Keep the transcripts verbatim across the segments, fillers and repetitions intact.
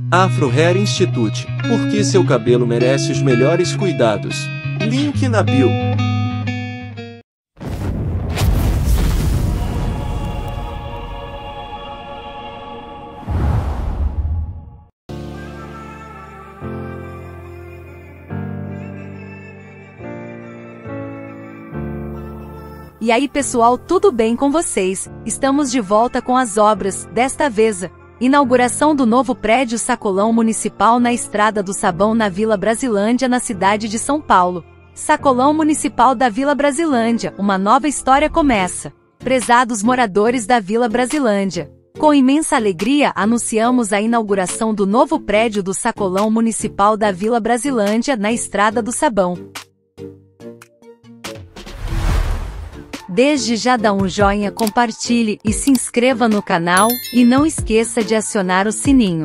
Afro Hair Institute, porque seu cabelo merece os melhores cuidados. Link na bio. E aí pessoal, tudo bem com vocês? Estamos de volta com as obras, desta vez, inauguração do novo prédio Sacolão Municipal na Estrada do Sabão na Vila Brasilândia, na cidade de São Paulo. Sacolão Municipal da Vila Brasilândia, uma nova história começa. Prezados moradores da Vila Brasilândia, com imensa alegria anunciamos a inauguração do novo prédio do Sacolão Municipal da Vila Brasilândia na Estrada do Sabão. Desde já dá um joinha, compartilhe e se inscreva no canal, e não esqueça de acionar o sininho.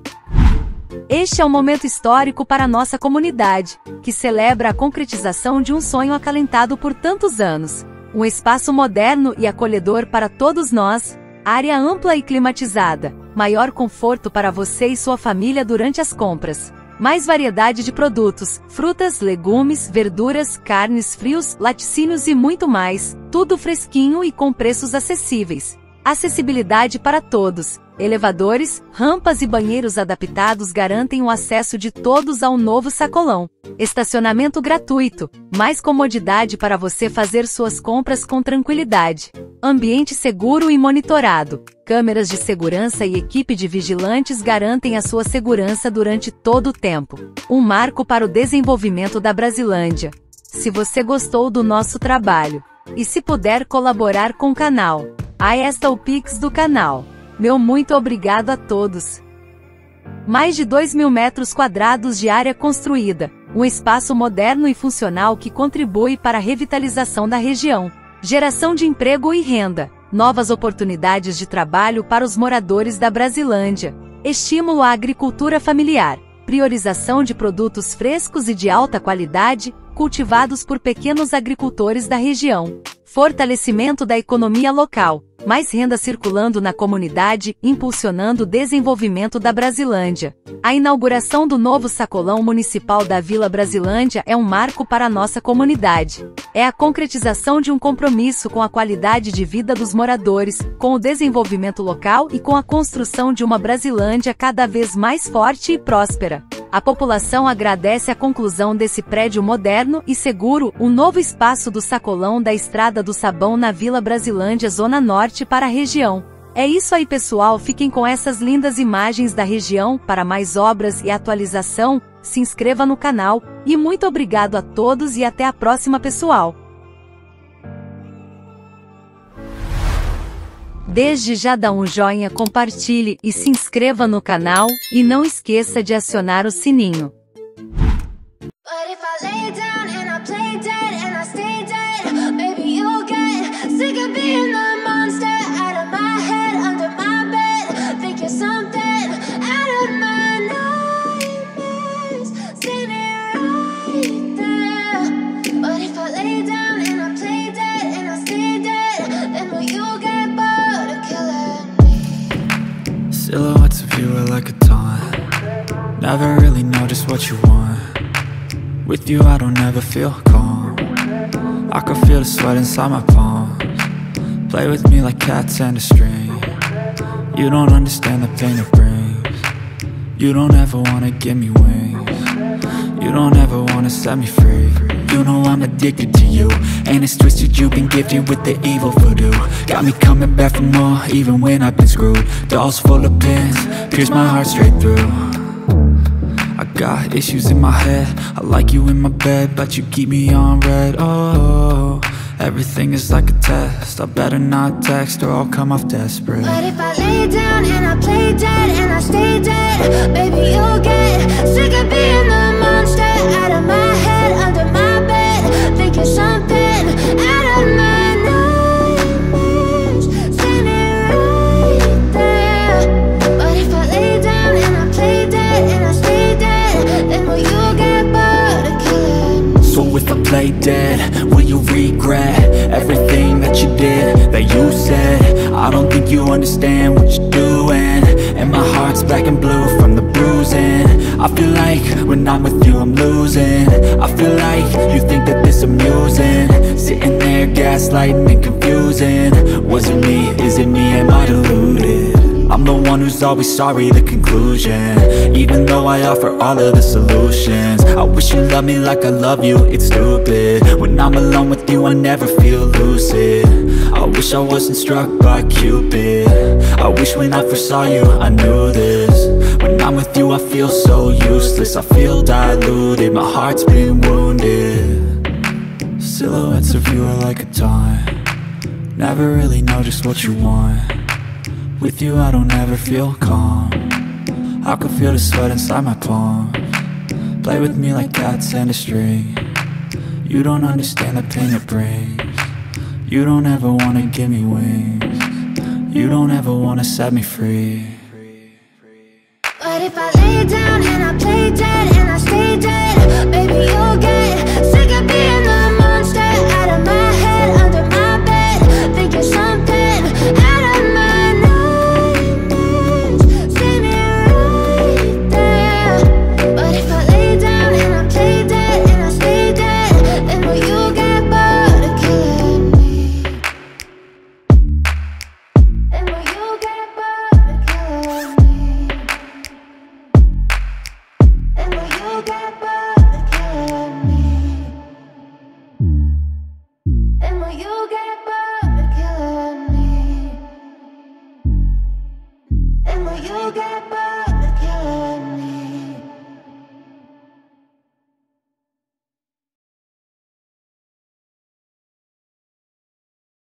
Este é um momento histórico para a nossa comunidade, que celebra a concretização de um sonho acalentado por tantos anos. Um espaço moderno e acolhedor para todos nós, área ampla e climatizada, maior conforto para você e sua família durante as compras. Mais variedade de produtos, frutas, legumes, verduras, carnes, frios, laticínios e muito mais, tudo fresquinho e com preços acessíveis. Acessibilidade para todos, elevadores, rampas e banheiros adaptados garantem o acesso de todos ao novo sacolão. Estacionamento gratuito, mais comodidade para você fazer suas compras com tranquilidade. Ambiente seguro e monitorado. Câmeras de segurança e equipe de vigilantes garantem a sua segurança durante todo o tempo. Um marco para o desenvolvimento da Brasilândia. Se você gostou do nosso trabalho, e se puder colaborar com o canal, aí está o Pix do canal. Meu muito obrigado a todos. Mais de dois mil metros quadrados de área construída, um espaço moderno e funcional que contribui para a revitalização da região. Geração de emprego e renda, novas oportunidades de trabalho para os moradores da Brasilândia. Estímulo à agricultura familiar, priorização de produtos frescos e de alta qualidade, cultivados por pequenos agricultores da região. Fortalecimento da economia local, mais renda circulando na comunidade, impulsionando o desenvolvimento da Brasilândia. A inauguração do novo Sacolão Municipal da Vila Brasilândia é um marco para a nossa comunidade. É a concretização de um compromisso com a qualidade de vida dos moradores, com o desenvolvimento local e com a construção de uma Brasilândia cada vez mais forte e próspera. A população agradece a conclusão desse prédio moderno e seguro, um novo espaço do Sacolão da Estrada do Sabão na Vila Brasilândia, Zona Norte, para a região. É isso aí pessoal, fiquem com essas lindas imagens da região. Para mais obras e atualização, se inscreva no canal, e muito obrigado a todos e até a próxima pessoal. Desde já dá um joinha, compartilhe e se inscreva no canal, e não esqueça de acionar o sininho. Silhouettes of you are like a taunt. Never really know just what you want. With you I don't ever feel calm. I can feel the sweat inside my palms. Play with me like cats and a string. You don't understand the pain it brings. You don't ever wanna give me wings. You don't ever wanna set me free. You know I'm addicted to you, and it's twisted, you've been gifted with the evil voodoo. Got me coming back for more, even when I've been screwed. Dolls full of pins, pierce my heart straight through. I got issues in my head, I like you in my bed, but you keep me on red. Oh, everything is like a test, I better not text or I'll come off desperate. But if I lay down and I play dead and I stay dead, baby you'll get sick of being the monster out of my head, under my bed, thinking something out of my nightmares, standing right there. But if I lay down and I play dead and I stay dead, then will you get bored of killing me? So if I play dead? Will you regret everything that you did, that you said? I don't think you understand what you're doing, and my heart's black and blue from the bruising. I feel like when I'm with you I'm losing. I feel like you think that this amusing, sitting there gaslighting and confusing. Was it me? Is it me? Am I deluded? I'm the one who's always sorry, the conclusion, even though I offer all of the solutions. I wish you loved me like I love you, it's stupid. When I'm alone with you I never feel lucid. I wish I wasn't struck by Cupid. I wish when I first saw you I knew this. When I'm with you I feel so useless, I feel diluted, my heart's been wounded. Silhouettes of you are like a taunt, never really know just what you want. With you I don't ever feel calm, I can feel the sweat inside my palms. Play with me like cats and a string, you don't understand the pain it brings. You don't ever wanna give me wings, you don't ever wanna set me free. But if I lay down and I play dead